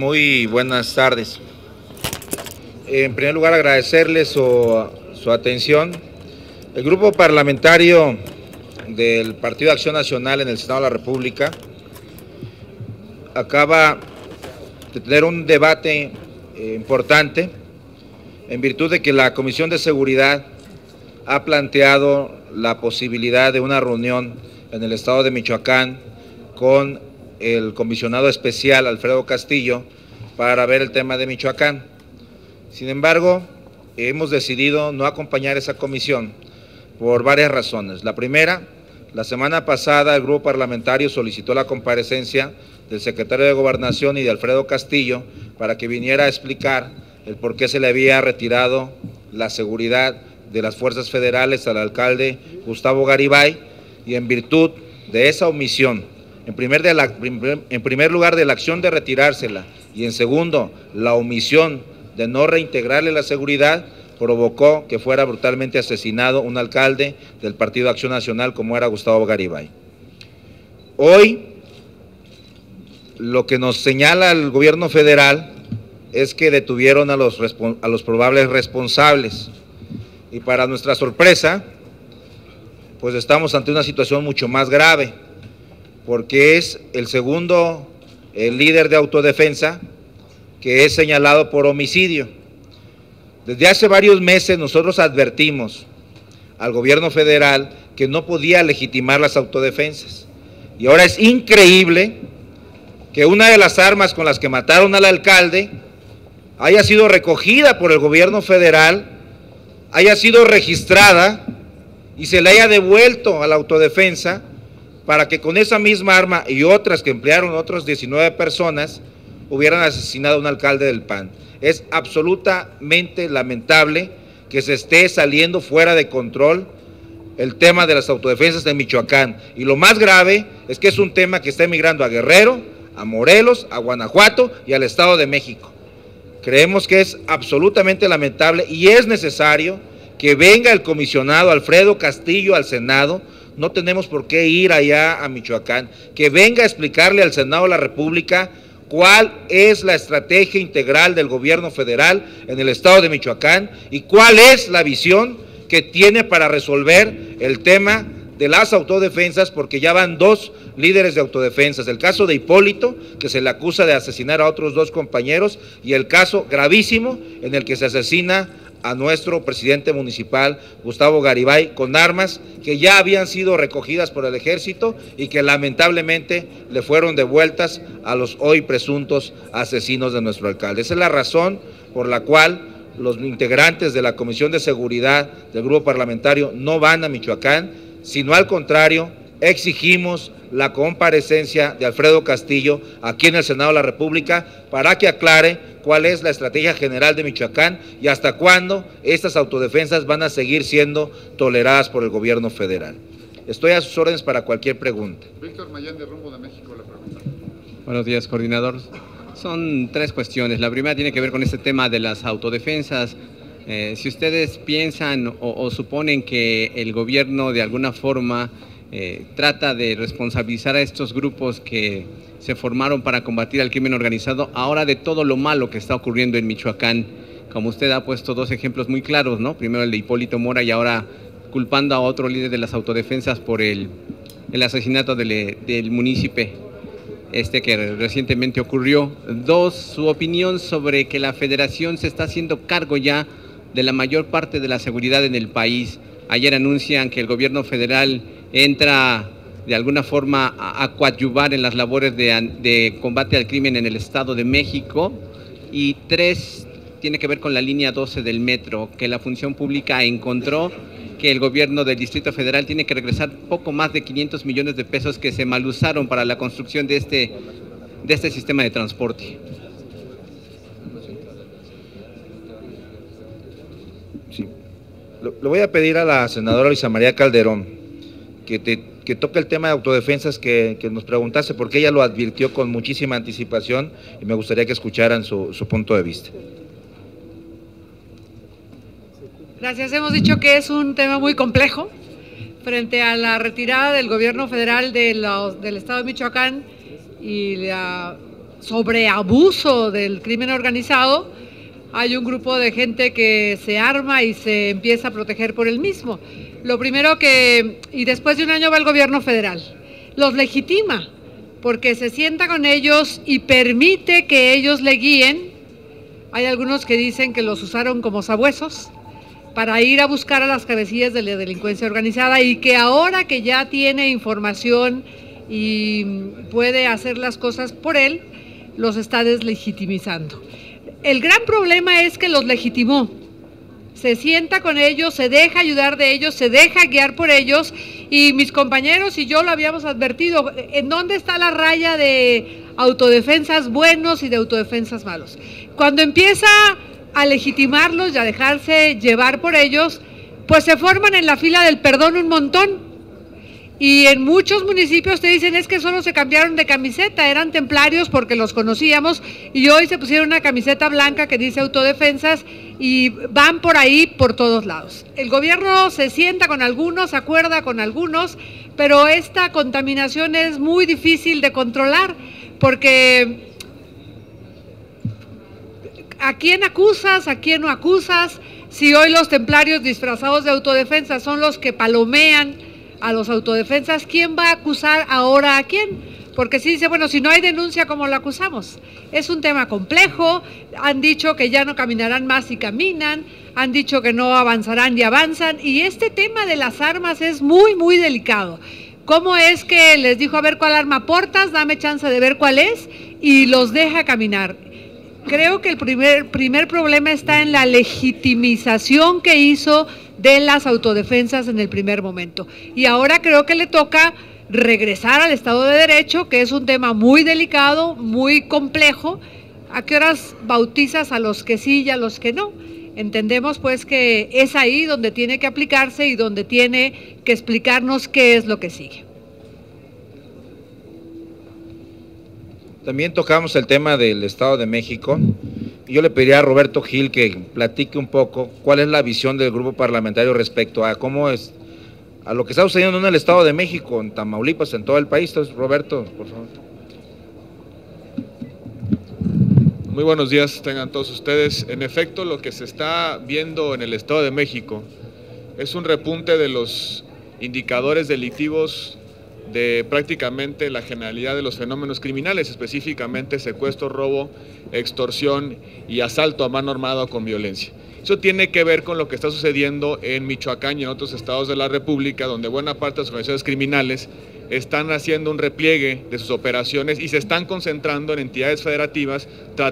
Muy buenas tardes. En primer lugar, agradecerles su atención. El grupo parlamentario del Partido Acción Nacional en el Senado de la República acaba de tener un debate importante en virtud de que la Comisión de Seguridad ha planteado la posibilidad de una reunión en el estado de Michoacán con el comisionado especial Alfredo Castillo para ver el tema de Michoacán. Sin embargo, hemos decidido no acompañar esa comisión por varias razones. La primera, la semana pasada el grupo parlamentario solicitó la comparecencia del secretario de Gobernación y de Alfredo Castillo para que viniera a explicar el por qué se le había retirado la seguridad de las fuerzas federales al alcalde Gustavo Garibay, y en virtud de esa omisión, en primer lugar de la acción de retirársela y en segundo la omisión de no reintegrarle la seguridad, provocó que fuera brutalmente asesinado un alcalde del Partido Acción Nacional como era Gustavo Garibay. Hoy lo que nos señala el gobierno federal es que detuvieron a los probables responsables, y para nuestra sorpresa pues estamos ante una situación mucho más grave, porque es el segundo líder de autodefensa que es señalado por homicidio. Desde hace varios meses nosotros advertimos al gobierno federal que no podía legitimar las autodefensas, y ahora es increíble que una de las armas con las que mataron al alcalde haya sido recogida por el gobierno federal, haya sido registrada y se le haya devuelto a la autodefensa para que con esa misma arma y otras que emplearon otras 19 personas hubieran asesinado a un alcalde del PAN. Es absolutamente lamentable que se esté saliendo fuera de control el tema de las autodefensas de Michoacán, y lo más grave es que es un tema que está emigrando a Guerrero, a Morelos, a Guanajuato y al Estado de México. Creemos que es absolutamente lamentable y es necesario que venga el comisionado Alfredo Castillo al Senado. No tenemos por qué ir allá a Michoacán, que venga a explicarle al Senado de la República cuál es la estrategia integral del gobierno federal en el estado de Michoacán y cuál es la visión que tiene para resolver el tema de las autodefensas, porque ya van 2 líderes de autodefensas, el caso de Hipólito, que se le acusa de asesinar a otros 2 compañeros, y el caso gravísimo en el que se asesina a nuestro presidente municipal, Gustavo Garibay, con armas que ya habían sido recogidas por el ejército y que lamentablemente le fueron devueltas a los hoy presuntos asesinos de nuestro alcalde. Esa es la razón por la cual los integrantes de la Comisión de Seguridad del grupo parlamentario no van a Michoacán, sino al contrario, exigimos la comparecencia de Alfredo Castillo aquí en el Senado de la República para que aclare cuál es la estrategia general de Michoacán y hasta cuándo estas autodefensas van a seguir siendo toleradas por el gobierno federal. Estoy a sus órdenes para cualquier pregunta. Víctor Mayán, de Rumbo de México, la pregunta. Buenos días, coordinador. Son 3 cuestiones. La primera tiene que ver con este tema de las autodefensas. Si ustedes piensan o suponen que el gobierno de alguna forma trata de responsabilizar a estos grupos que se formaron para combatir al crimen organizado, ahora de todo lo malo que está ocurriendo en Michoacán, como usted ha puesto 2 ejemplos muy claros, ¿no? Primero el de Hipólito Mora y ahora culpando a otro líder de las autodefensas por el asesinato del munícipe que recientemente ocurrió. 2, su opinión sobre que la federación se está haciendo cargo ya de la mayor parte de la seguridad en el país. Ayer anuncian que el gobierno federal entra de alguna forma a coadyuvar en las labores de combate al crimen en el Estado de México. Y 3, tiene que ver con la línea 12 del metro, que la función pública encontró que el gobierno del Distrito Federal tiene que regresar poco más de 500 millones de pesos que se malusaron para la construcción de este sistema de transporte. Sí. Le voy a pedir a la senadora Luisa María Calderón que toque el tema de autodefensas que nos preguntase, porque ella lo advirtió con muchísima anticipación y me gustaría que escucharan su punto de vista. Gracias. Hemos dicho que es un tema muy complejo frente a la retirada del gobierno federal del estado de Michoacán y la sobre abuso del crimen organizado, hay un grupo de gente que se arma y se empieza a proteger por el mismo. Lo primero y después de un año va el gobierno federal, los legitima, porque se sienta con ellos y permite que ellos le guíen. Hay algunos que dicen que los usaron como sabuesos para ir a buscar a las cabecillas de la delincuencia organizada y que ahora que ya tiene información y puede hacer las cosas por él, los está deslegitimizando. El gran problema es que los legitimó, se sienta con ellos, se deja ayudar de ellos, se deja guiar por ellos, y mis compañeros y yo lo habíamos advertido. ¿En dónde está la raya de autodefensas buenos y de autodefensas malos? Cuando empieza a legitimarlos y a dejarse llevar por ellos, pues se forman en la fila del perdón un montón. Y en muchos municipios te dicen, es que solo se cambiaron de camiseta, eran templarios porque los conocíamos y hoy se pusieron una camiseta blanca que dice autodefensas y van por ahí por todos lados. El gobierno se sienta con algunos, se acuerda con algunos, pero esta contaminación es muy difícil de controlar porque ¿a quién acusas? ¿A quién no acusas? Si hoy los templarios disfrazados de autodefensa son los que palomean a los autodefensas, ¿quién va a acusar ahora a quién? Porque si dice, bueno, si no hay denuncia, ¿cómo lo acusamos? Es un tema complejo, han dicho que ya no caminarán más y caminan, han dicho que no avanzarán y avanzan, y este tema de las armas es muy, muy delicado. ¿Cómo es que les dijo, a ver cuál arma portas, dame chance de ver cuál es, y los deja caminar? Creo que el primer problema está en la legitimización que hizo de las autodefensas en el primer momento. Y ahora creo que le toca regresar al Estado de Derecho, que es un tema muy delicado, muy complejo. ¿A qué horas bautizas a los que sí y a los que no? Entendemos pues que es ahí donde tiene que aplicarse y donde tiene que explicarnos qué es lo que sigue. También tocamos el tema del Estado de México. Yo le pediría a Roberto Gil que platique un poco cuál es la visión del grupo parlamentario respecto a cómo es, a lo que está sucediendo en el Estado de México, en Tamaulipas, en todo el país. Entonces, Roberto, por favor. Muy buenos días tengan todos ustedes. En efecto, lo que se está viendo en el Estado de México es un repunte de los indicadores delictivos de prácticamente la generalidad de los fenómenos criminales, específicamente secuestro, robo, extorsión y asalto a mano armada con violencia. Eso tiene que ver con lo que está sucediendo en Michoacán y en otros estados de la República, donde buena parte de las organizaciones criminales están haciendo un repliegue de sus operaciones y se están concentrando en entidades federativas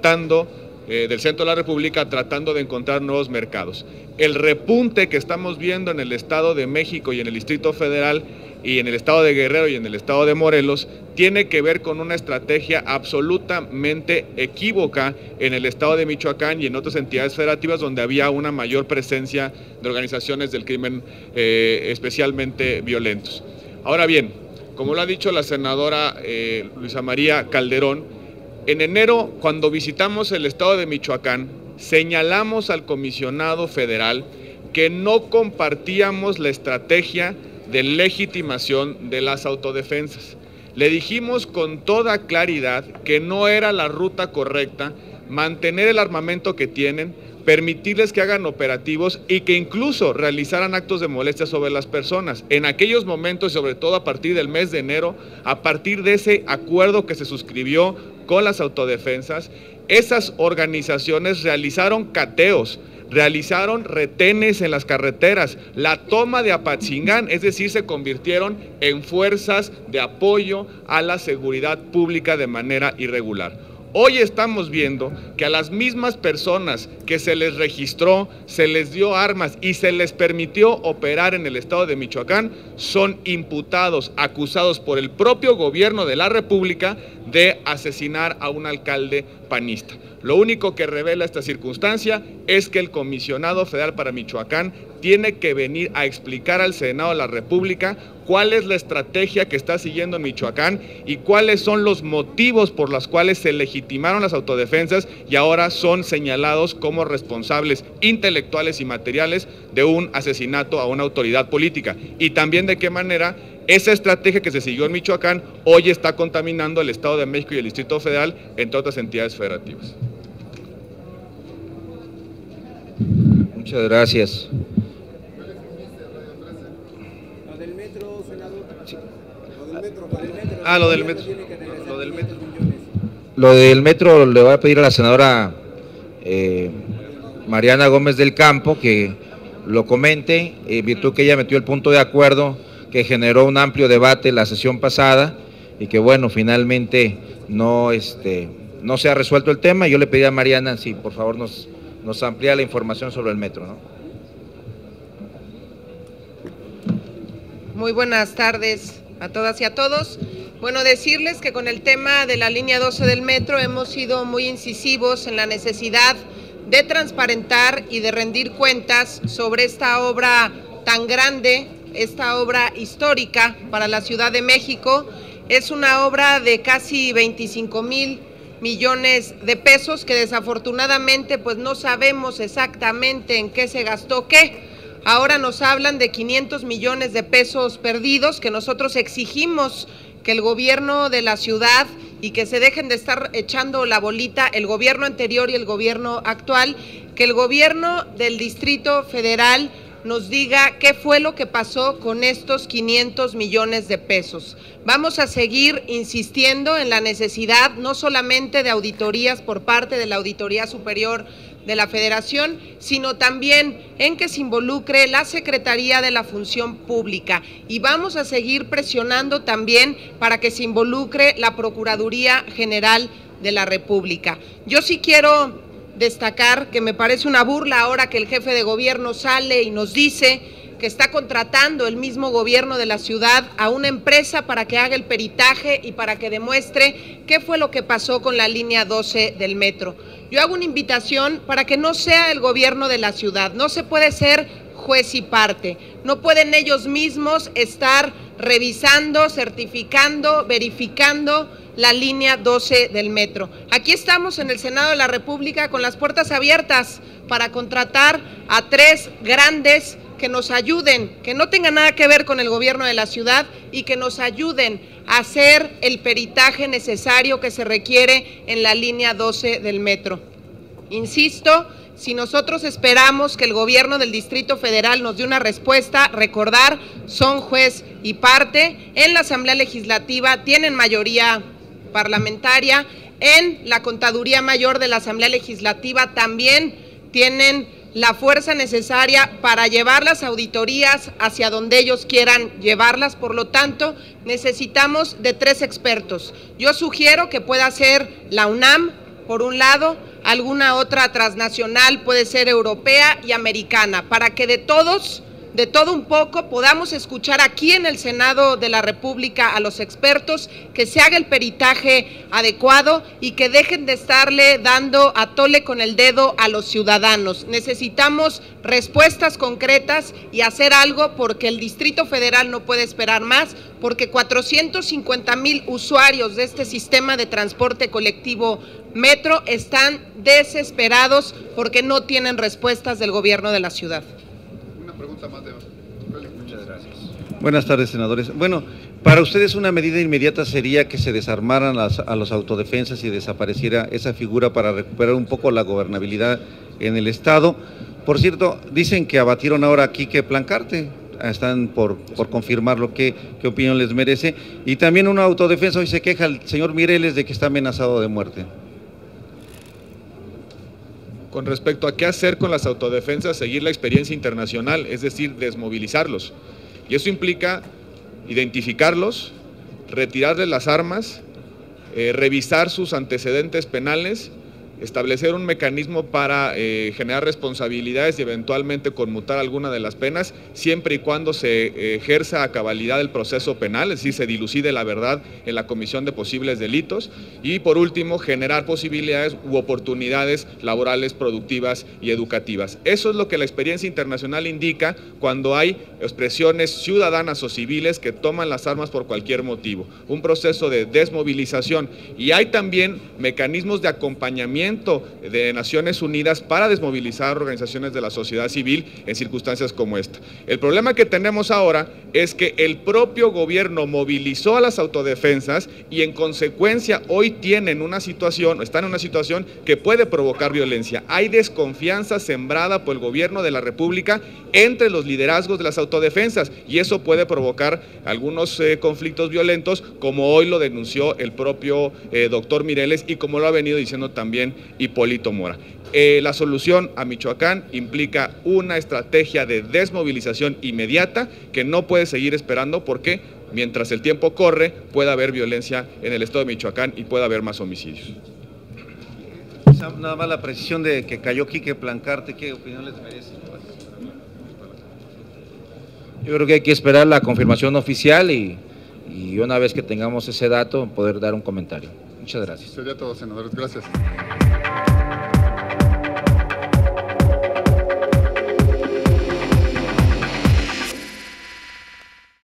del centro de la República, tratando de encontrar nuevos mercados. El repunte que estamos viendo en el Estado de México y en el Distrito Federal y en el Estado de Guerrero y en el Estado de Morelos tiene que ver con una estrategia absolutamente equívoca en el Estado de Michoacán y en otras entidades federativas donde había una mayor presencia de organizaciones del crimen especialmente violentos. Ahora bien, como lo ha dicho la senadora Luisa María Calderón, en enero, cuando visitamos el Estado de Michoacán, señalamos al comisionado federal que no compartíamos la estrategia de legitimación de las autodefensas. Le dijimos con toda claridad que no era la ruta correcta mantener el armamento que tienen, permitirles que hagan operativos y que incluso realizaran actos de molestia sobre las personas. En aquellos momentos, sobre todo a partir del mes de enero, a partir de ese acuerdo que se suscribió con las autodefensas, esas organizaciones realizaron cateos, realizaron retenes en las carreteras, la toma de Apatzingán, es decir, se convirtieron en fuerzas de apoyo a la seguridad pública de manera irregular. Hoy estamos viendo que a las mismas personas que se les registró, se les dio armas y se les permitió operar en el Estado de Michoacán, son imputados, acusados por el propio gobierno de la República de asesinar a un alcalde panista. Lo único que revela esta circunstancia es que el comisionado federal para Michoacán tiene que venir a explicar al Senado de la República cuál es la estrategia que está siguiendo en Michoacán y cuáles son los motivos por los cuales se legitimaron las autodefensas y ahora son señalados como responsables intelectuales y materiales de un asesinato a una autoridad política. Y también de qué manera Esa estrategia que se siguió en Michoacán hoy está contaminando el Estado de México y el Distrito Federal, entre otras entidades federativas. Muchas gracias. Lo del metro, senador. Lo del metro. Lo del metro le voy a pedir a la senadora Mariana Gómez del Campo que lo comente, en virtud que ella metió el punto de acuerdo que generó un amplio debate la sesión pasada y que bueno, finalmente no se ha resuelto el tema. Yo le pedí a Mariana si por favor nos amplía la información sobre el metro, ¿no? Muy buenas tardes a todas y a todos. Bueno, decirles que con el tema de la línea 12 del metro hemos sido muy incisivos en la necesidad de transparentar y de rendir cuentas sobre esta obra tan grande, esta obra histórica para la Ciudad de México. Es una obra de casi 25,000 millones de pesos que desafortunadamente pues no sabemos exactamente en qué se gastó qué. Ahora nos hablan de 500 millones de pesos perdidos que nosotros exigimos que el gobierno de la ciudad y que se dejen de estar echando la bolita el gobierno anterior y el gobierno actual, que el gobierno del Distrito Federal nos diga qué fue lo que pasó con estos 500 millones de pesos. Vamos a seguir insistiendo en la necesidad no solamente de auditorías por parte de la Auditoría Superior de la Federación, sino también en que se involucre la Secretaría de la Función Pública, y vamos a seguir presionando también para que se involucre la Procuraduría General de la República. Yo sí quiero destacar que me parece una burla ahora que el jefe de gobierno sale y nos dice que está contratando el mismo gobierno de la ciudad a una empresa para que haga el peritaje y para que demuestre qué fue lo que pasó con la línea 12 del metro. Yo hago una invitación para que no sea el gobierno de la ciudad, no se puede ser juez y parte, no pueden ellos mismos estar revisando, certificando, verificando la línea 12 del metro. Aquí estamos en el Senado de la República con las puertas abiertas para contratar a 3 grandes que nos ayuden, que no tengan nada que ver con el gobierno de la ciudad y que nos ayuden a hacer el peritaje necesario que se requiere en la línea 12 del metro. Insisto, si nosotros esperamos que el gobierno del Distrito Federal nos dé una respuesta, recordar, son juez y parte, en la Asamblea Legislativa tienen mayoría parlamentaria, en la Contaduría Mayor de la Asamblea Legislativa también tienen la fuerza necesaria para llevar las auditorías hacia donde ellos quieran llevarlas. Por lo tanto, necesitamos de 3 expertos. Yo sugiero que pueda ser la UNAM, por un lado, alguna otra transnacional, puede ser europea y americana, para que de todo un poco podamos escuchar aquí en el Senado de la República a los expertos, que se haga el peritaje adecuado y que dejen de estarle dando a tole con el dedo a los ciudadanos. Necesitamos respuestas concretas y hacer algo, porque el Distrito Federal no puede esperar más, porque 450,000 usuarios de este sistema de transporte colectivo metro están desesperados porque no tienen respuestas del gobierno de la ciudad. Muchas gracias. Buenas tardes, senadores. Bueno, para ustedes una medida inmediata sería que se desarmaran a los autodefensas y desapareciera esa figura para recuperar un poco la gobernabilidad en el Estado. Por cierto, dicen que abatieron ahora a Quique Plancarte, están por confirmarlo. ¿Qué opinión les merece? Y también una autodefensa, hoy se queja el señor Mireles de que está amenazado de muerte. Con respecto a qué hacer con las autodefensas, seguir la experiencia internacional, es decir, desmovilizarlos. Y eso implica identificarlos, retirarles las armas, revisar sus antecedentes penales, establecer un mecanismo para generar responsabilidades y eventualmente conmutar alguna de las penas, siempre y cuando se ejerza a cabalidad el proceso penal, es decir, se dilucide la verdad en la comisión de posibles delitos, y por último, generar posibilidades u oportunidades laborales, productivas y educativas. Eso es lo que la experiencia internacional indica cuando hay expresiones ciudadanas o civiles que toman las armas por cualquier motivo, un proceso de desmovilización, y hay también mecanismos de acompañamiento reglamento de Naciones Unidas para desmovilizar organizaciones de la sociedad civil en circunstancias como esta. El problema que tenemos ahora es que el propio gobierno movilizó a las autodefensas y en consecuencia hoy están en una situación que puede provocar violencia. Hay desconfianza sembrada por el gobierno de la República entre los liderazgos de las autodefensas y eso puede provocar algunos conflictos violentos, como hoy lo denunció el propio doctor Mireles y como lo ha venido diciendo también Hipólito Mora. La solución a Michoacán implica una estrategia de desmovilización inmediata que no puede seguir esperando porque mientras el tiempo corre puede haber violencia en el estado de Michoacán y puede haber más homicidios. Nada más la precisión de que cayó Quique Plancarte, ¿qué opinión les merece? Yo creo que hay que esperar la confirmación oficial y una vez que tengamos ese dato poder dar un comentario. Muchas gracias. Sería todo, senadores. Gracias.